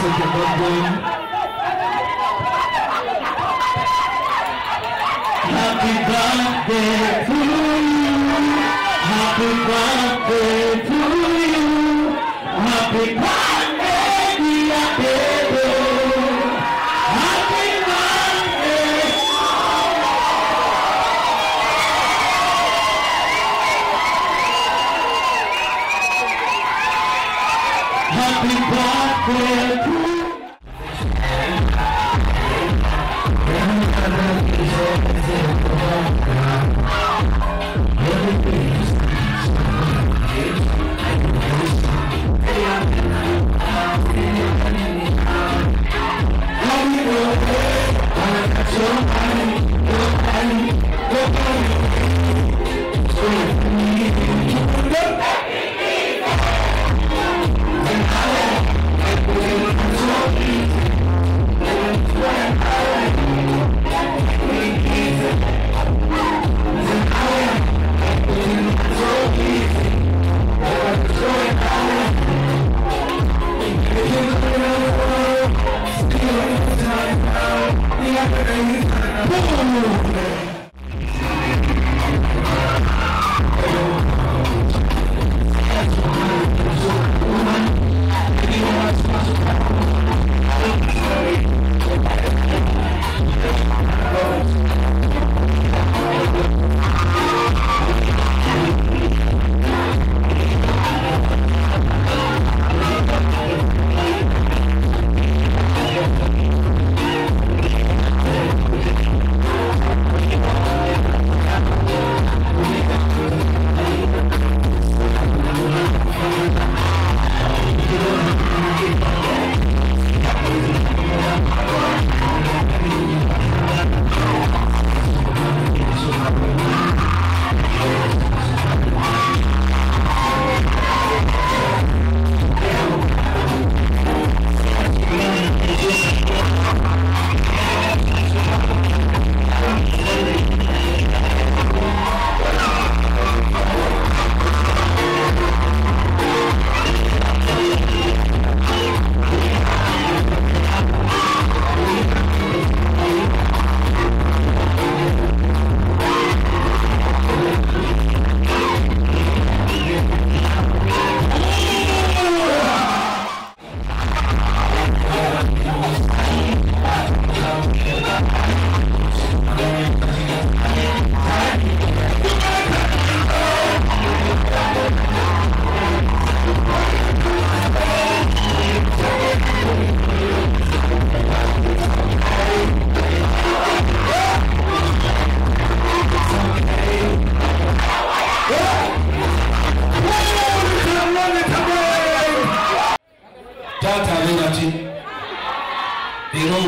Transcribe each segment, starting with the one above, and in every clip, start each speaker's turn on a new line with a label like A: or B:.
A: of your birthday. Happy birthday to you. Happy birthday to you. Happy birthday, dear baby. Happy birthday. Happy birthday to you.
B: Tata Lenati, you know,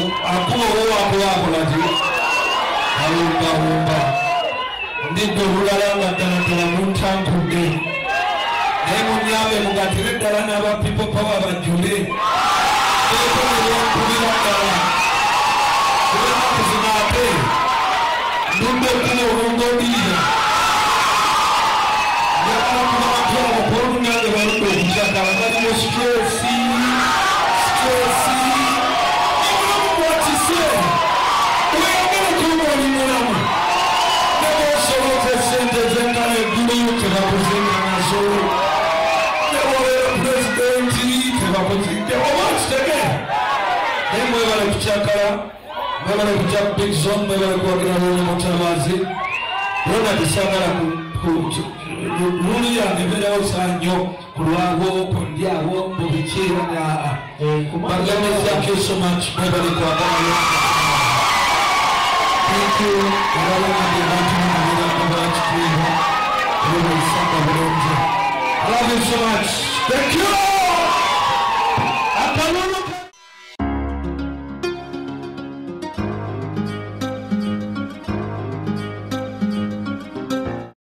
B: Alumba, Nido Rulana, Muntan today. Nemunyame Mugatirana, people power and Julie. Big zone, never go around Montamazi. Rona di Sagara, Rulia, the Villa Sanyo, Kurago, Pondiago, Bovici, but let me thank you so much, Beverly Guadalajara. Thank you, I love you so much. Thank you.